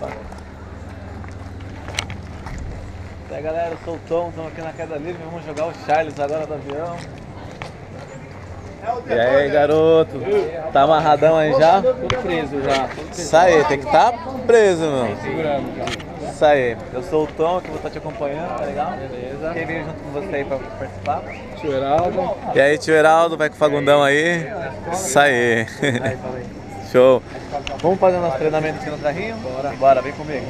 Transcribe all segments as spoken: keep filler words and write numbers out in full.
E aí galera, eu sou o Tom, estamos aqui na queda livre, vamos jogar o Charles agora do avião. E aí garoto, tá amarradão aí já? Tudo preso já. Isso aí, tem que estar tá preso, meu. Segurando já. Isso aí, eu sou o Tom, que vou estar te acompanhando, tá legal? Beleza. Quem veio junto com você aí pra participar? Tio Heraldo. E aí tio Heraldo, vai com o Fagundão aí? Isso aí. Show. Vamos fazer nosso treinamento aqui no carrinho? Bora. Bora, vem comigo.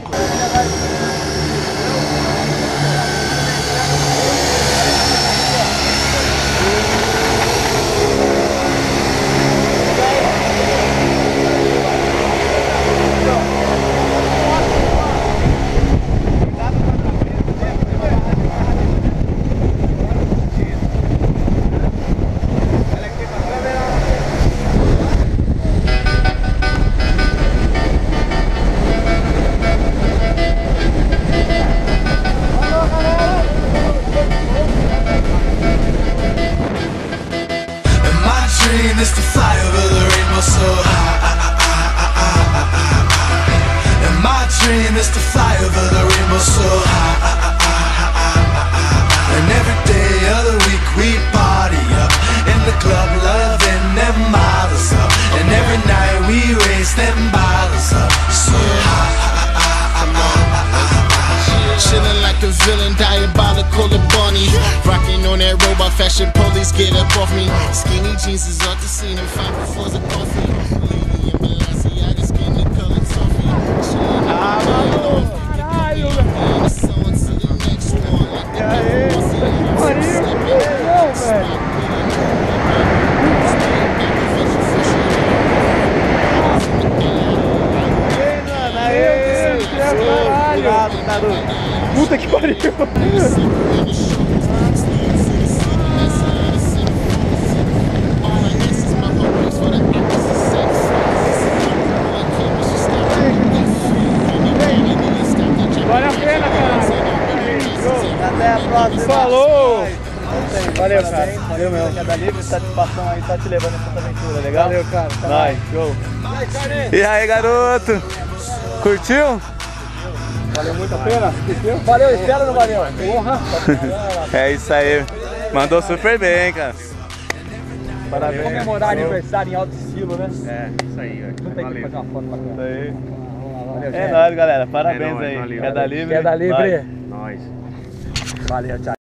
Is to fly over the rainbow so high. And my dream is to fly over the rainbow so high. And every day of the week we party up in the club, loving them models up. And every night we raise them bottles up so high. Chillin' like a villain, diabolical and bunny. Rocking on that robot fashion, police get up off me. Skinny jeans is off the scene and five before the coffee. Lady in Balenciaga, skin the color toffee. Chillin' Ah, mano! Caralho, velho! E aí? Pariu! Não, velho! Aê, caralho! Puta que pariu! Vale a pena, cara! Até a próxima! Falou! Valeu, cara! Valeu mesmo! Queda livre, satisfação aí, tá te levando essa aventura, legal? Valeu, cara! Vai, show! E aí, garoto? Curtiu? Valeu muito a pena? Valeu, espera ou não valeu? Porra! É isso aí. Mandou super bem, cara. Parabéns. Comemorar aniversário em alto estilo, né? É, isso aí, velho. Não tem que fazer uma foto bacana. Isso aí. Valeu, É nóis, galera. Parabéns É nóis, aí. valeu. Queda livre. Queda livre. Nós. Valeu, tchau.